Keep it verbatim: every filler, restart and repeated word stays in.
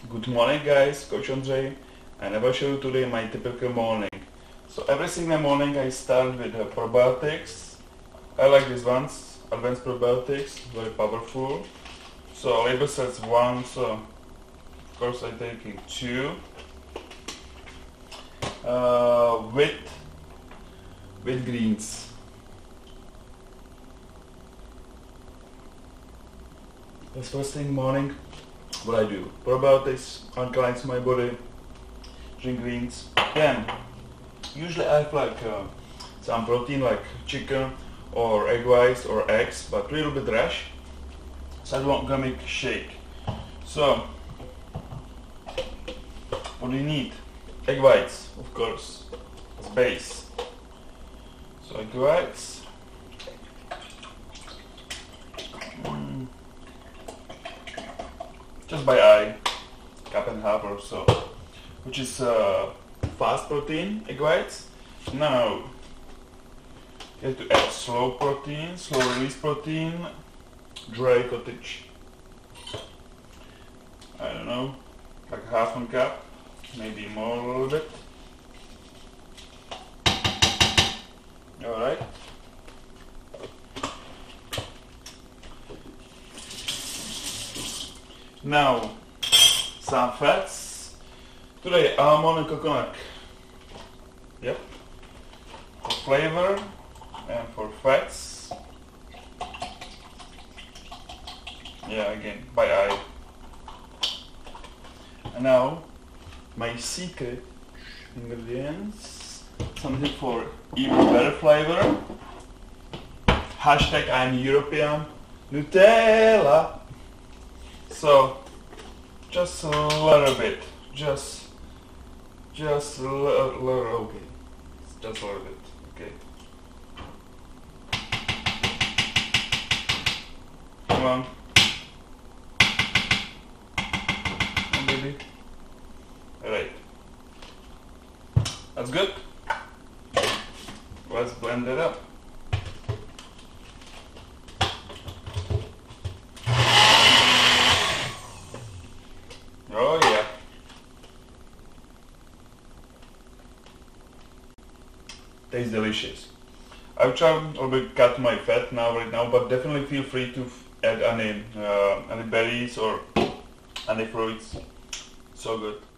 Good morning guys, Coach Ondrej, and I will show you today my typical morning. So every single morning I start with uh, probiotics. I like these ones, advanced probiotics, very powerful. So label says one, so of course I'm taking two. Uh, with, with greens. That's first thing morning. What I do, probiotics, alkalines my body, drink greens. Then, usually I have like uh, some protein like chicken or egg whites or eggs, but a little bit rash. So I'm gonna make shake. So, what do you need? Egg whites, of course, as base. So egg whites. Mm. Just by eye, cup and a half or so, which is uh, fast protein, egg whites. Now, you have to add slow protein, slow release protein, dry cottage. I don't know, like half a cup, maybe more a little bit. Alright. Now, some fats. Today, almond and coconut. Yep. For flavor and for fats. Yeah, again, by eye. And now, my secret ingredients. Something for even better flavor. Hashtag I'm European. Nutella. So, just a little bit, just, just a little, little, okay, just a little bit, okay. Come on. Come on, baby. Alright. That's good. Let's blend it up. Oh yeah. Tastes delicious. I've tried a little bit cut my fat now right now, but definitely feel free to add any uh, any berries or any fruits. So good.